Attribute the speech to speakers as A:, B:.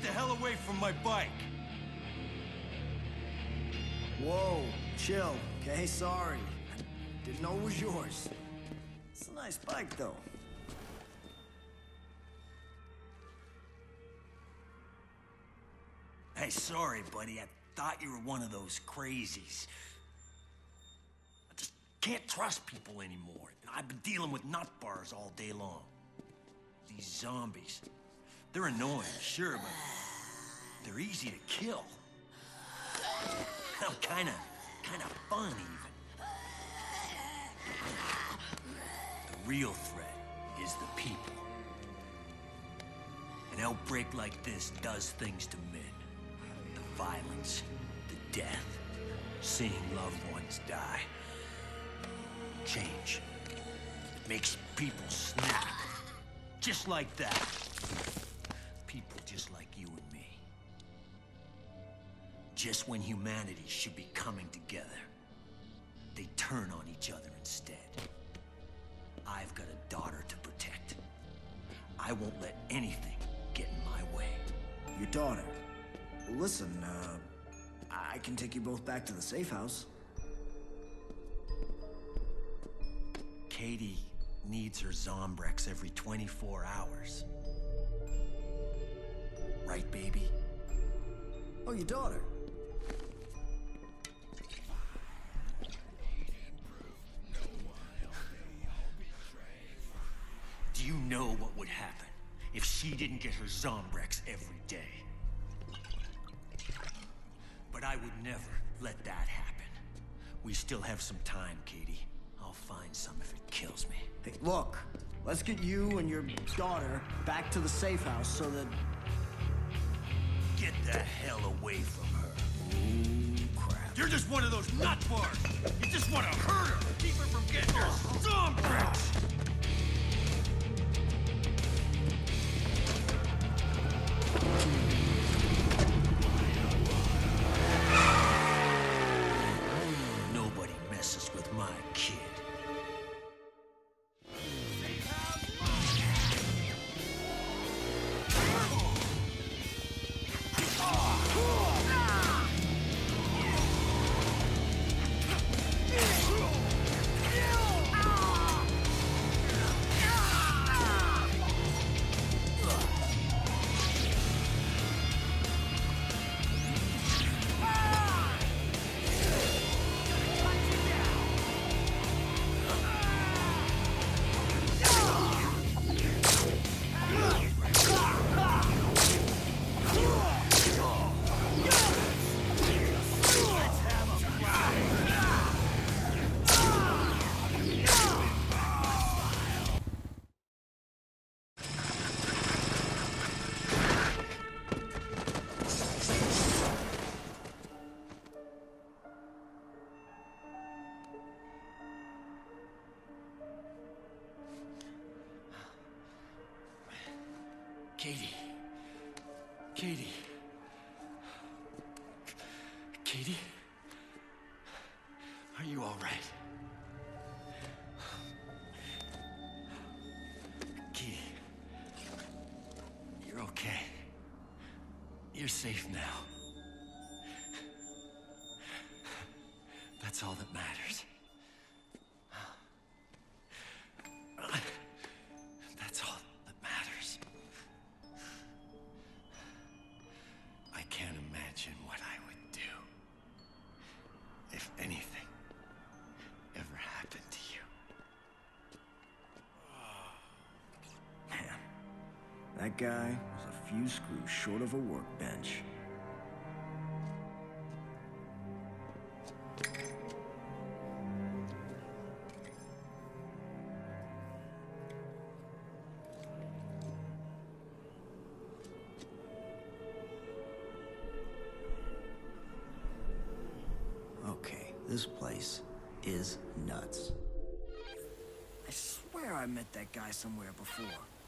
A: the hell away from my bike!
B: Whoa, chill, okay? Sorry. Didn't know it was yours. It's a nice bike, though.
A: Hey, sorry, buddy. I thought you were one of those crazies. I just can't trust people anymore. I've been dealing with nut bars all day long. These zombies. They're annoying, sure, but they're easy to kill. Hell, kinda fun, even. The real threat is the people. An outbreak like this does things to men. The violence, the death, seeing loved ones die. Change. It makes people snap. Just like that. People just like you and me. Just when humanity should be coming together, they turn on each other instead. I've got a daughter to protect. I won't let anything get in my way.
B: Your daughter. Listen, I can take you both back to the safe house.
A: Katie needs her Zombrex every 24 hours. Right, baby?
B: Oh, your daughter.
A: Do you know what would happen if she didn't get her Zombrex every day? But I would never let that happen. We still have some time, Katie. I'll find some if it kills me.
B: Hey, look. Let's get you and your daughter back to the safe house so that...
A: Get the hell away from her.
B: Ooh, crap.
A: You're just one of those nut bars. You just want to hurt her. Keep her from getting her Zombrex. Nobody messes with my kid. Katie. Katie. Katie? Are you all right? Katie. You're okay. You're safe now. That's all that matters. That's all that matters. I can't imagine what I would do if anything ever happened to you.
B: Man, that guy was a few screws short of a workbench. Okay, this place is nuts. I swear I met that guy somewhere before.